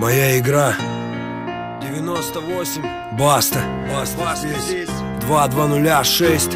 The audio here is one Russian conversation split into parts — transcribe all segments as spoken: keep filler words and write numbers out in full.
Моя игра. девяносто восемь. Баста. Баста, Баста здесь. здесь. два два нуля шесть.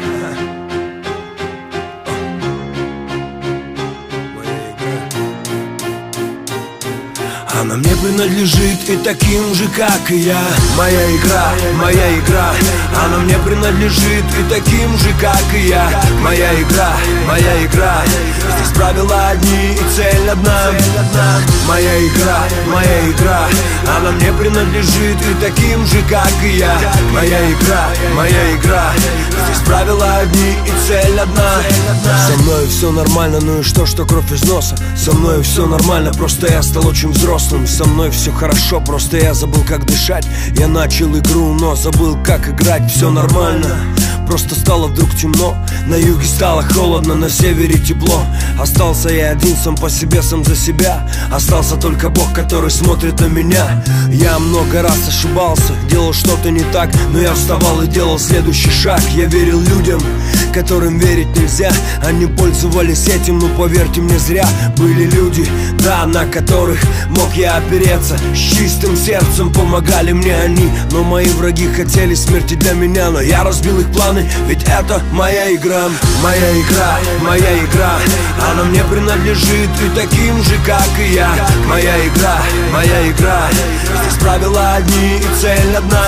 Она мне принадлежит и таким же, как и я. Моя игра, моя игра. Она мне принадлежит и таким же, как и я. Моя игра, моя игра. Здесь правила одни и цель одна. Моя игра, моя игра. Она мне принадлежит и таким же, как и я. Моя игра, моя игра. Здесь правила одни и цель одна. Со мной все нормально, ну и что, что кровь из носа? Со мной все нормально, просто я стал очень взрослым. Со мной все хорошо, просто я забыл, как дышать. Я начал игру, но забыл, как играть. Все нормально, просто стало вдруг темно. На юге стало холодно, на севере тепло. Остался я один, сам по себе, сам за себя. Остался только Бог, который смотрит на меня. Я много раз ошибался, делал что-то не так, но я вставал и делал следующий шаг. Я верил людям, которым верить нельзя. Они пользовались этим, но поверьте мне, зря. Были люди, да, на которых мог я опереться. С чистым сердцем помогали мне они. Но мои враги хотели смерти для меня. Но я разбил их планы, ведь это моя игра. Моя игра, моя игра. Она мне принадлежит и таким же, как и я. Моя игра, моя игра. Здесь правила одни и цель одна.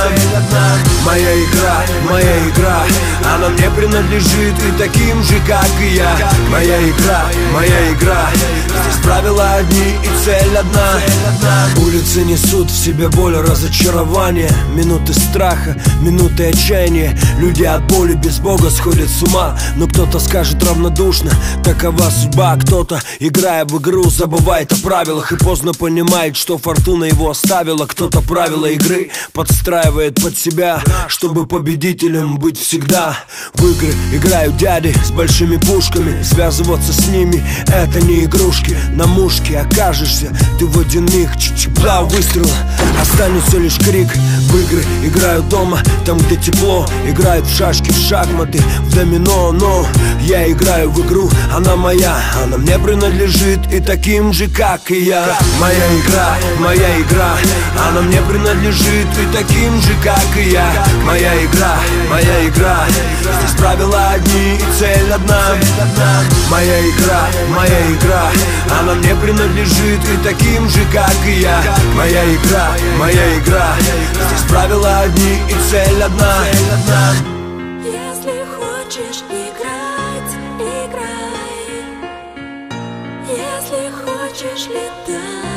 Моя игра, моя игра. Она мне принадлежит и таким же, как и я. Моя игра, моя игра. Здесь правила одни и цель одна. Улицы несут в себе боль, разочарование, минуты страха, минуты отчаяния. Люди от боли без Бога сходят с ума. Но кто-то скажет равнодушно, такова судьба. Кто-то, играя в игру, забывает о правилах и поздно понимает, что фортуна его оставила. Кто-то правила игры подстраивает под себя, чтобы победителем быть всегда. В игры играют дяди с большими пушками. Связываться с ними — это не игрушки. На мушке окажешься ты в один миг. Два выстрела, останется лишь крик. В игры играют дома, там где тепло. Играют в шашки, в шахматы, в домино. Но я играю в игру, она моя. Она мне принадлежит и таким же, как и я. Моя игра, моя игра. Она мне принадлежит и таким же, как и я. Моя игра, моя игра. Здесь правила одни и цель одна. Моя игра, моя игра. Она мне принадлежит и таким же, как и я. Моя игра, моя игра. Здесь правила одни и цель одна. Если хочешь играть, играй. Если хочешь летать.